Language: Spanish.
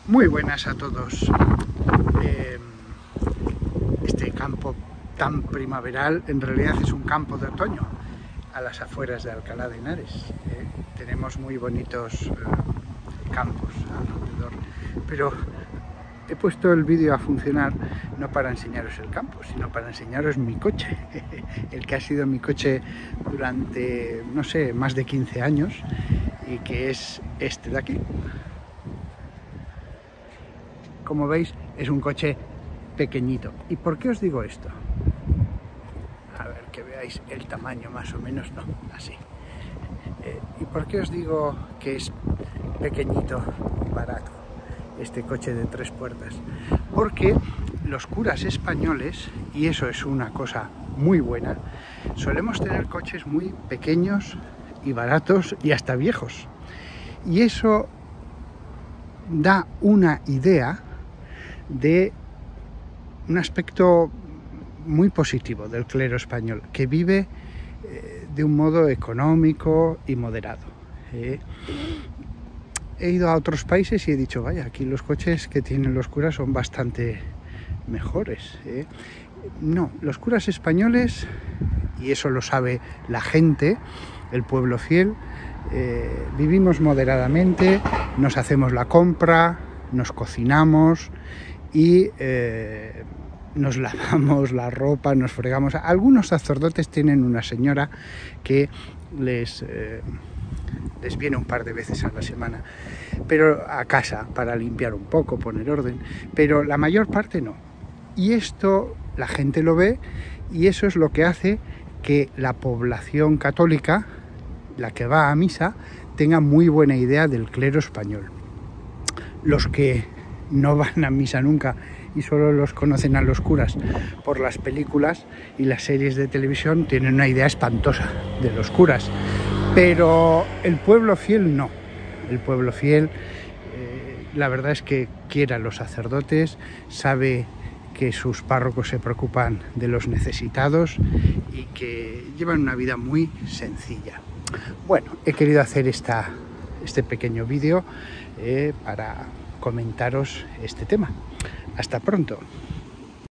Muy buenas a todos. Este campo tan primaveral en realidad es un campo de otoño a las afueras de Alcalá de Henares. Tenemos muy bonitos campos alrededor, pero he puesto el vídeo a funcionar no para enseñaros el campo, sino para enseñaros mi coche, el que ha sido mi coche durante, no sé, más de 15 años y que es este de aquí. Como veis, es un coche pequeñito. ¿Y por qué os digo esto? A ver, que veáis el tamaño más o menos, no, así. ¿Y por qué os digo que es pequeñito y barato este coche de 3 puertas? Porque los curas españoles, y eso es una cosa muy buena, solemos tener coches muy pequeños y baratos y hasta viejos. Y eso da una idea de un aspecto muy positivo del clero español, que vive de un modo económico y moderado. He ido a otros países y he dicho, vaya, aquí los coches que tienen los curas son bastante mejores. No, los curas españoles, y eso lo sabe la gente, el pueblo fiel, vivimos moderadamente, nos hacemos la compra, nos cocinamos y nos lavamos la ropa, nos fregamos. Algunos sacerdotes tienen una señora que les viene un par de veces a la semana, pero a casa para limpiar un poco, poner orden, pero la mayor parte no. Y esto la gente lo ve y eso es lo que hace que la población católica, la que va a misa, tenga muy buena idea del clero español. Los que no van a misa nunca y solo los conocen a los curas por las películas y las series de televisión tienen una idea espantosa de los curas, pero el pueblo fiel no. El pueblo fiel, la verdad es que quiere a los sacerdotes, sabe que sus párrocos se preocupan de los necesitados y que llevan una vida muy sencilla. Bueno, he querido hacer este pequeño vídeo para comentaros este tema. Hasta pronto.